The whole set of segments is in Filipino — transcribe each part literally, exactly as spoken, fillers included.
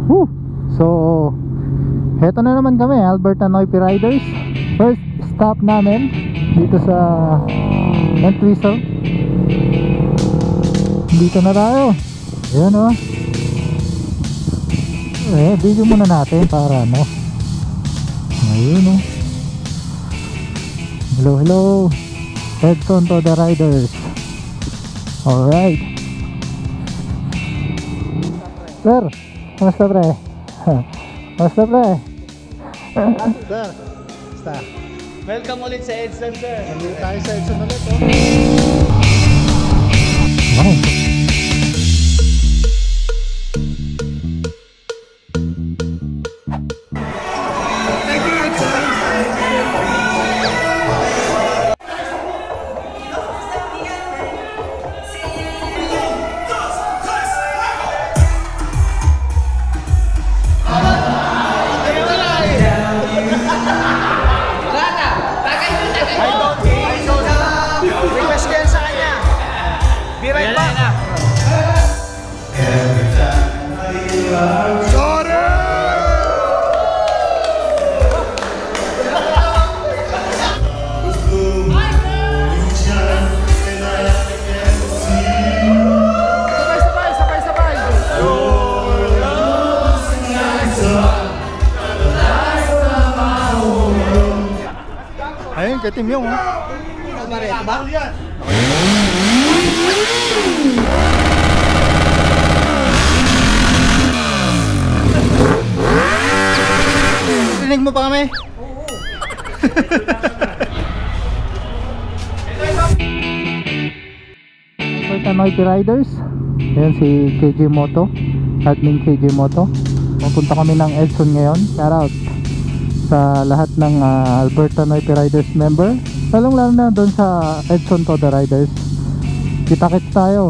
Woo! So heto na naman kami, Alberta Noipi Riders. First stop namin dito sa Entwistle. Dito na tayo. Ayan o. Eh, video muna natin para ano. Ayun o. Hello, hello. Edson to the riders. Alright. Sir, kamusta pre? Kamusta pre? Sir, kamusta? Welcome ulit sa Edson, sir. Nandito tayo sa Edson ulit oh. Wow. Ayun, kay Tim Yong oh. Kabaret ba? Rinig mo pa kami? Alberta Noipi Riders. Ayan si K J Moto, admin K J Moto. Pupunta kami ng Edson ngayon. Shout out sa lahat ng uh, Alberta Noipi Riders member, lalong lalo na doon sa Edson to the Riders. Kita-kits tayo.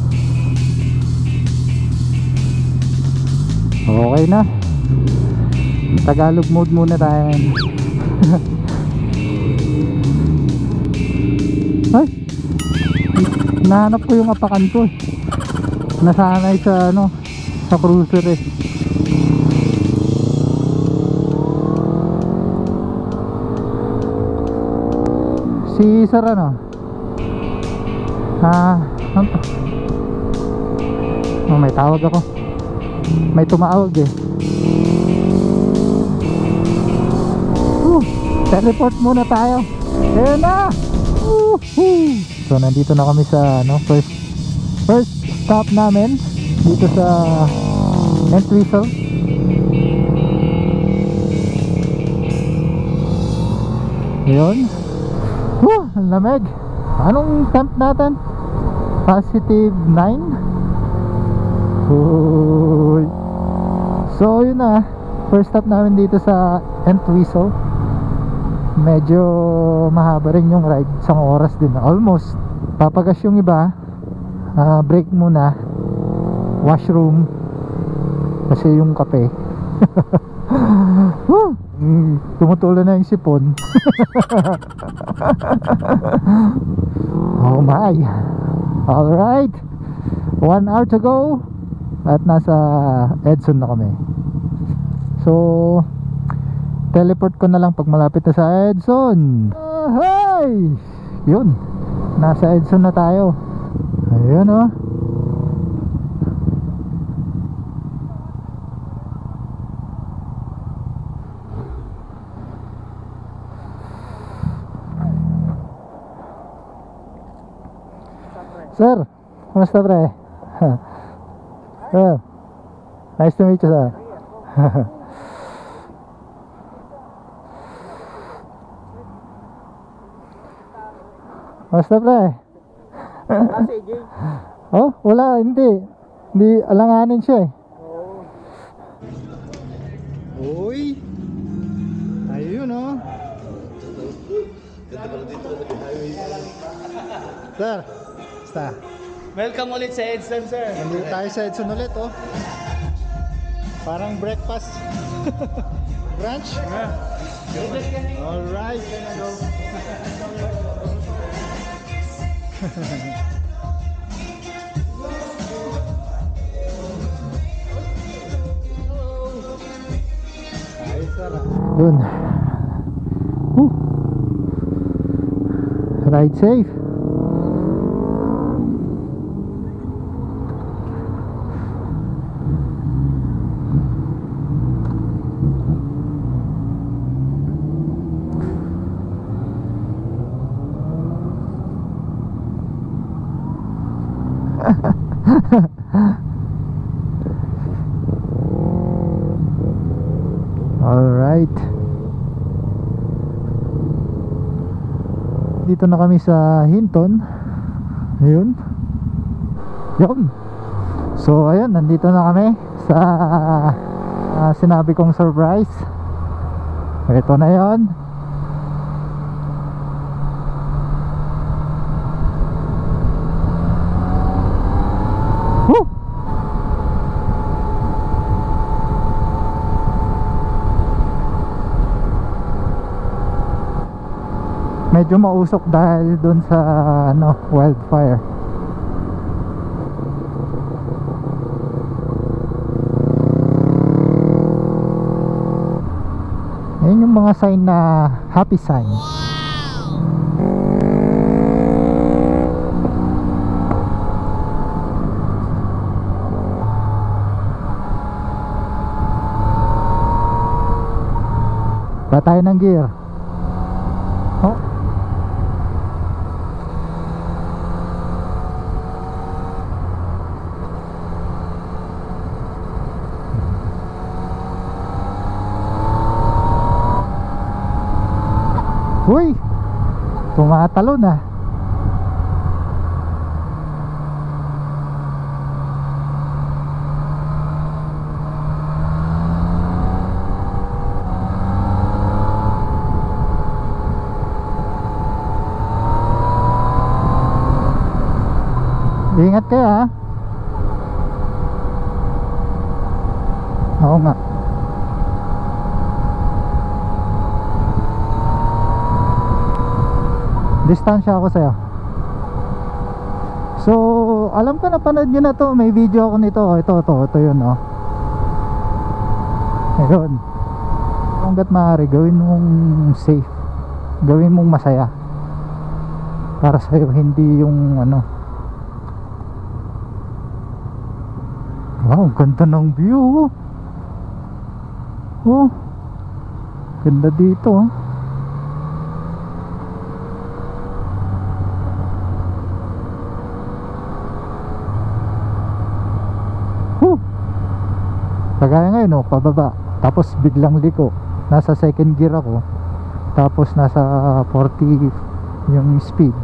Okay na, Tagalog mode muna tayo. Ay, nahanap ko yung apakan ko. Nasanay sa ano, sa cruiser eh. Si Sir ano? Ah, ano? Oh, may tawag ako. May tumawag eh. Woo! Teleport muna tayo. Ayan na! Woohoo! So nandito na kami sa ano, first first stop namin dito sa Entwistle. Ayun. Woo, ang lamig. Anong temp natin? Positive nine. Uy. So yun na, first stop namin dito sa Entwistle. Medyo mahaba rin yung ride, isang oras din almost. Papagas yung iba, uh, break muna, washroom, kasi yung kape. Woo! Mm, tumutulo na yung sipon. Oh my. Alright, one hour to go at nasa Edson na kami. So teleport ko na lang pag malapit na sa Edson. uh, Hey! Yun, nasa Edson na tayo. Ayun oh. Sir, kumusta pre? Sir, nice to meet you sir. Kumusta pre? Oh, wala, hindi. Hindi alanganin siya eh. Uy, ayun oh. Sir, basta. Welcome ulit sa Edson, sir. Nandito tayo sa Edson ulit oh. Parang breakfast. Brunch? Yeah. Alright. Yun. Woo. Ride safe. Alright. Dito na kami sa Hinton. Ayun. Yun. So ayun, nandito na kami sa uh, sinabi kong surprise. Ito na yun. Woo! Medyo mausok dahil dun sa ano, wildfire. Ayun yung mga sign na happy sign. Patay ng gear. Oh. Uy, tumatalo na. Ingat kayo ha. Oo nga. Distansya ako sa'yo. So, alam ko napanood nyo na to. May video ako nito. Ito, ito, ito yun oh. Ayun. Hanggat maaari, gawin mong safe. Gawin mong masaya. Para sa'yo, hindi yung ano. Wow, ganda ng view. Oh, ganda dito oh. Huh. Kagaya ngayon oh, pababa. Tapos biglang liko. Nasa second gear ako. Tapos nasa forty yung speed.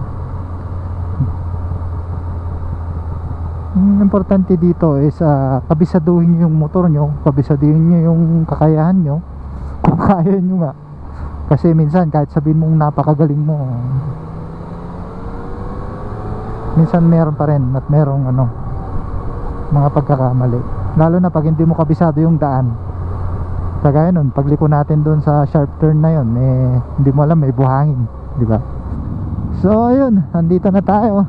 Ang importante dito is uh, kabisaduhin nyo yung motor nyo, kabisaduhin nyo yung kakayahan nyo, kung kaya nyo nga. Kasi minsan kahit sabihin mong napakagaling mo, minsan meron pa rin at merong ano, mga pagkakamali. Lalo na pag hindi mo kabisado yung daan. Kagaya nun, pagliko natin doon sa sharp turn na yun, eh, hindi mo alam may buhangin, di ba? So ayun, nandito na tayo.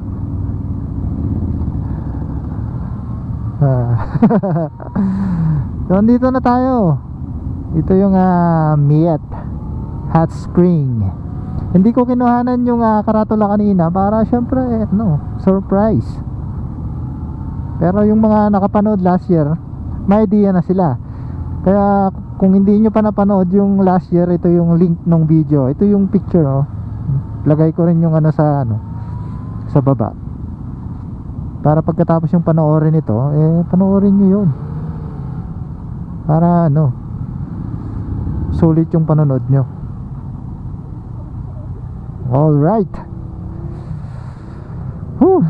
So dito na tayo. Ito yung uh, Miet Hot Spring. Hindi ko kinuhanan yung uh, karatula kanina para syempre eh, no, surprise. Pero yung mga nakapanood last year, may idea na sila. Kaya kung hindi nyo pa napanood yung last year, ito yung link ng video. Ito yung picture oh. Lagay ko rin yung ano sa ano, sa baba. Para pagkatapos yung panoorin ito, eh panoorin nyo yun. Para ano, sulit yung panonood nyo. Alright. Whew.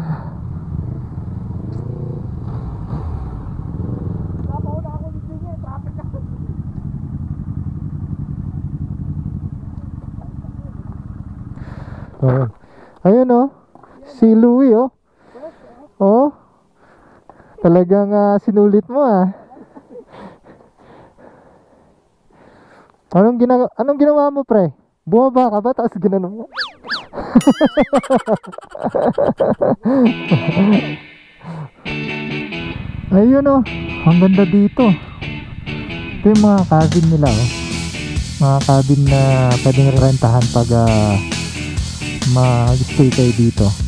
Oh. Ayun oh, si Louie oh. Oh, talagang uh, sinulit mo ah. Anong ginawa, anong ginawa mo pre? Bumaba ka ba tapos ginanon mo? Ayun oh, ang ganda dito. Ito yung mga cabin nila oh. mga cabin na pwedeng rentahan pag ah, mag-stay kayo dito.